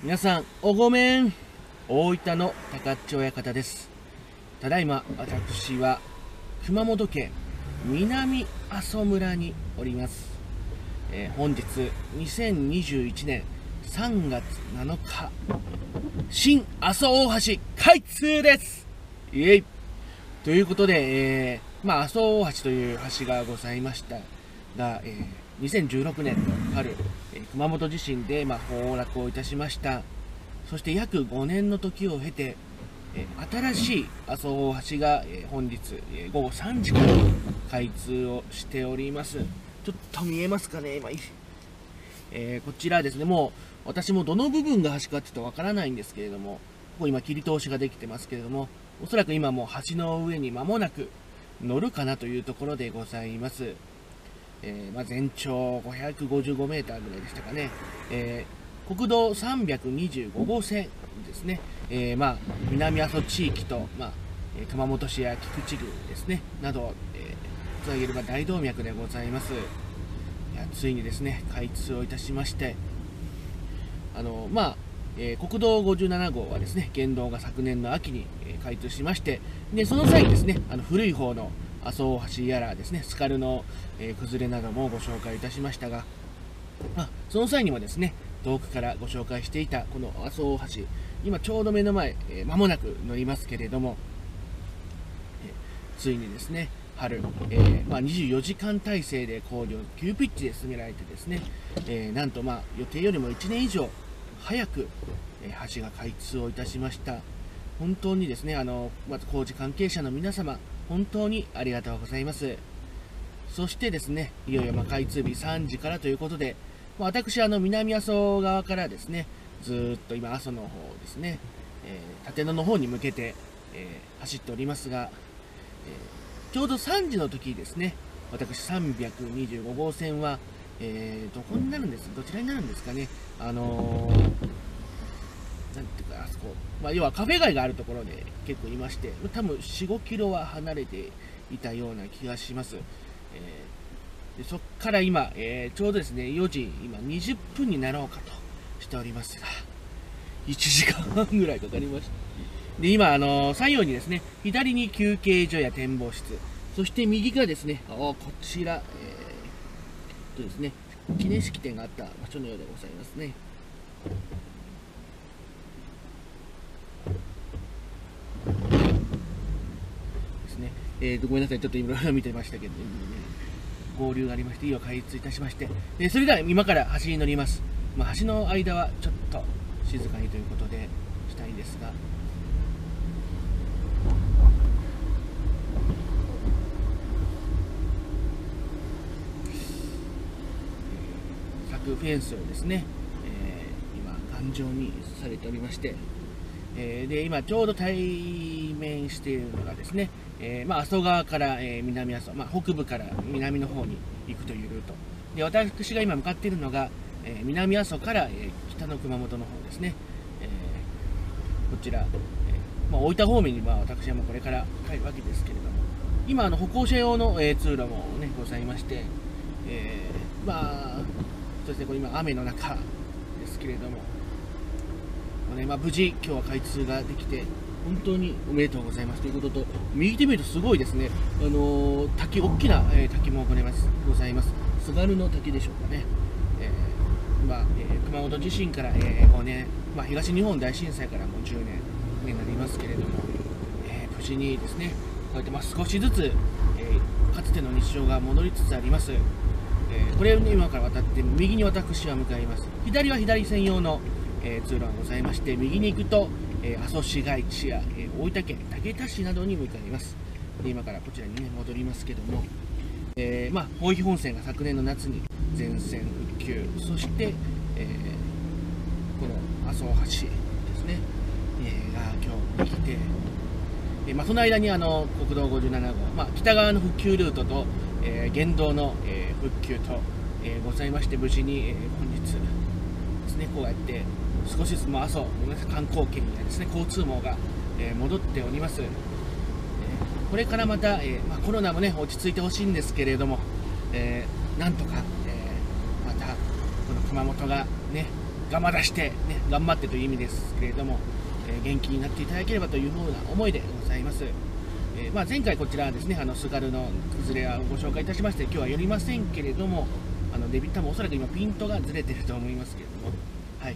皆さんおごめん。大分の高っち親方です。ただいま私は熊本県南阿蘇村におります。本日2021年3月7日新阿蘇大橋開通です。イエイということで、阿蘇大橋という橋がございましたが、2016年の春、熊本地震で崩落をいたしました。そして約5年の時を経て、新しい阿蘇大橋が、本日、午後3時から開通をしております。ちょっと見えますかね、今、こちらですね、もう私もどの部分が橋かっていうとわからないんですけれども、ここ今切り通しができてますけれども、おそらく今もう橋の上に間もなく乗るかなというところでございます。全長555メーターぐらいでしたかね。国道325号線ですね。南阿蘇地域と、熊本市や菊池郡ですね、などを、つなげる大動脈でございます。ついにですね、開通をいたしまして、国道57号はですね、県道が昨年の秋に開通しまして、でその際にですね、古い方の阿蘇大橋やらですね、スカルの崩れなどもご紹介いたしましたが、その際にもですね、遠くからご紹介していたこの阿蘇大橋、今ちょうど目の前、間もなく乗りますけれども、ついにですね、春、24時間体制で工事を急ピッチで進められてですね、なんと予定よりも1年以上早く、橋が開通をいたしました。本当にですね、まず工事関係者の皆様、本当にありがとうございます。そしてですね、いよいよ開通日3時からということで、私、南阿蘇側からですね、ずーっと今、阿蘇の方ですね、立野の方に向けて、走っておりますが、ちょうど3時の時ですね、私、325号線は、どこになるんです、どちらになるんですかね、なんていうか、あそこ、要はカフェ街があるところで結構いまして、多分4、5キロは離れていたような気がします。でそこから今、ちょうどですね、4時、今20分になろうかとしておりますが、1時間半ぐらいかかりました。で、今、左右にですね、左に休憩所や展望室、そして右がですね、こちら、ですね、記念式典があった場所のようでございますね。ですね。ごめんなさい、ちょっといろいろ見てましたけど、合流がありまして、いよ開通いたしまして、それでは今から橋に乗ります。橋の間はちょっと静かにということでしたいんですが、柵フェンスをですね、今頑丈にされておりまして、で今ちょうど対面しているのがですね、阿蘇川から、南阿蘇、北部から南の方に行くというルートで、私が今向かっているのが、南阿蘇から、北の熊本の方ですね。こちら、大分方面に私はもうこれから帰るわけですけれども、今歩行者用の、通路も、ございまして、そうですね、これ今雨の中ですけれども、無事今日は開通ができて本当におめでとうございますということと、右手見るとすごいですね、滝、大きな、滝もございます。津軽の滝でしょうかね。熊本地震から、5年、東日本大震災からもう10年になりますけれども、無事にですね、こうやって少しずつ、かつての日常が戻りつつあります。これを、今から渡って右に私は向かいます。左は左専用の通路がございまして、右に行くと、阿蘇市街地や、大分県竹田市などに向かいます。で今からこちらに、戻りますけども、豊肥本線が昨年の夏に全線復旧、そして、この阿蘇大橋ですね、が今日できて、その間に国道57号、北側の復旧ルートと、県道の、復旧と、ございまして、無事に、本日ですね、こうやって少しずつ阿蘇観光圏やですね、交通網が、戻っております。これからまた、コロナも落ち着いてほしいんですけれども、なんとか、またこの熊本がね、 頑張らして、ね、頑張ってという意味ですけれども、元気になっていただければというふうな思いでございます。前回こちらですね、スカルの崩れをご紹介いたしまして、今日は寄りませんけれども、デビットもおそらく今ピントがずれてると思いますけれども、はい、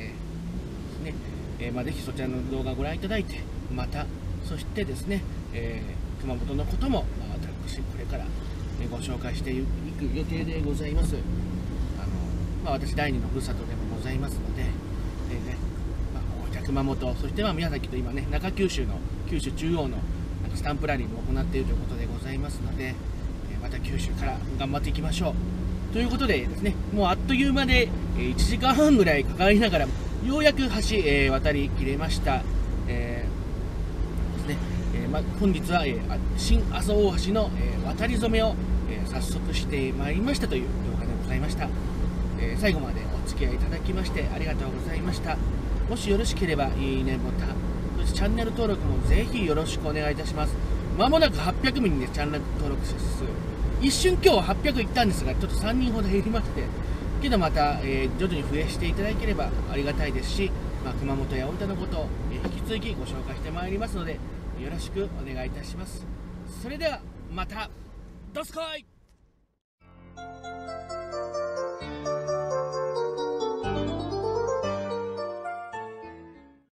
ですね、ぜひそちらの動画をご覧いただいて、また、そしてですね、熊本のことも、私これからご紹介していく予定でございます。私第二のふるさとでもございますので、大分、熊本、そして宮崎と今ね、中九州の九州中央のスタンプラリーも行っているということでございますので、また九州から頑張っていきましょう。ということでですね、もうあっという間で1時間半ぐらいかかりながら、ようやく橋、渡りきれました。ですね、本日は、新阿蘇大橋の、渡り初めを、早速してまいりましたという動画でございました。最後までお付き合いいただきましてありがとうございました。もしよろしければいいねボタン、そしてチャンネル登録もぜひよろしくお願いいたします。まもなく800名にチャンネル登録者数、一瞬今日800いったんですが、ちょっと3人ほど減りまして、けどまた、徐々に増やしていただければありがたいですし、熊本や大分のことを、引き続きご紹介してまいりますので、よろしくお願いいたします。それではまた、どすこい。